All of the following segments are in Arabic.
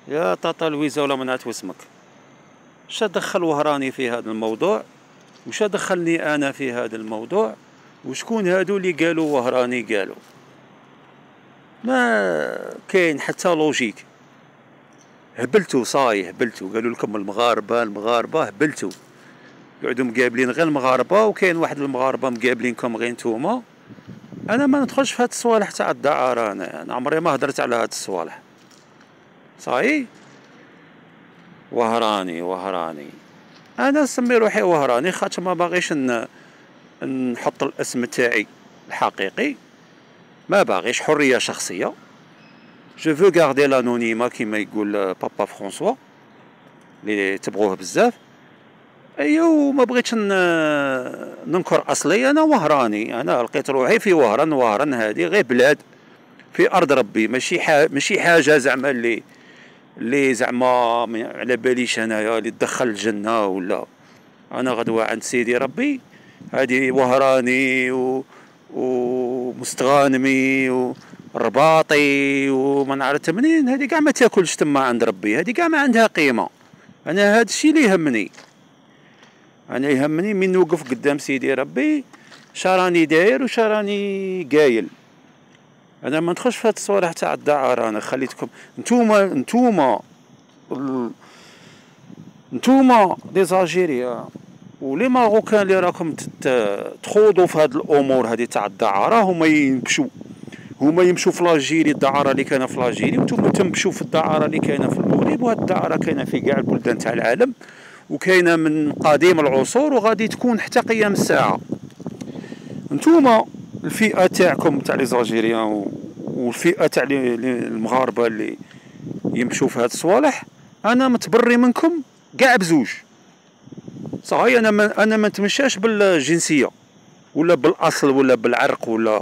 يا طاطا لويزا ولا ما نعرف واسمك. واش دخل وهراني في هذا الموضوع؟ واش دخلني انا في هذا الموضوع؟ وشكون هادو اللي قالوا وهراني قالوا؟ ما كاين حتى لوجيك. هبلتو صاي، هبلتو. قالوا لكم المغاربه هبلتو، يقعدوا مقابلين غير المغاربه، وكاين واحد المغاربه مقابلينكم غير نتوما. انا ما ندخلش في هاد الصوالح تاع الدعاره. انا عمري ما هدرت على هاد الصوالح. صاي وهراني انا نسمي روحي وهراني خاطر ما باغيش نحط الاسم تاعي الحقيقي. ما باغيش، حريه شخصيه. جو فو غاردي لانونيما كيما يقول بابا فرانسوا اللي تبغوه بزاف. ايوا وما بغيتش ننكر اصلي. انا وهراني، انا لقيت روحي في وهران هذه غير بلاد في ارض ربي، ماشي حاجه زعما اللي زعما على باليش انايا اللي تدخل الجنه ولا. انا غدوه عند سيدي ربي. هذه وهراني ومستغانمي ورباطي وما نعرف منين، هذه كاع ما تاكلش تما عند ربي، هذه كاع ما عندها قيمه. انا هذا الشيء اللي يهمني. انا يهمني من نوقف قدام سيدي ربي شراني داير وشراني قايل. انا ما ندخلش في هاد الصوالح تاع الدعاره. انا خليتكم نتوما دي زاجيريا ولي ماروكان اللي راكم تخوضوا في هاد الامور هذه تاع الدعاره. هما يمشوا في لاجيري، الدعاره اللي كاينه في لاجيري، وانتم تمشوا في الدعاره اللي كاينه في المغرب. وهاد الدعاره كاينه في كاع البلدان تاع العالم، وكاينه من قديم العصور، وغادي تكون حتى قيام الساعه. نتوما الفئه تاعكم تاع لي زالجيريان والفئه تاع المغاربه اللي يمشوا في هاد الصوالح، انا متبري منكم كاع بزوج. صحيح انا ما نتمشاش بالجنسيه ولا بالاصل ولا بالعرق ولا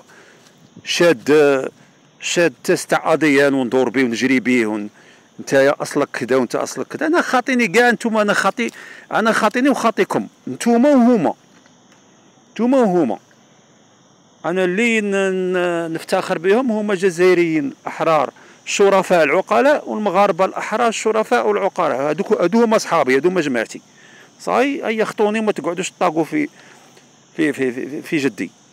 شاد تيست تاع اديان وندور بيه ونجري بيه نتايا اصلك كذا وانت اصلك كذا. انا خاطيني كاع نتوما. انا خاطيني وخاطيكم نتوما وهما. انا اللي نفتخر بهم هما جزائريين احرار الشرفاء العقلاء، والمغاربه الاحرار الشرفاء والعقلاء. هادو هما صحابي، هادو هما جماعتي. صاي اي خطوني وما تقعدوش تطاقوا في جدي.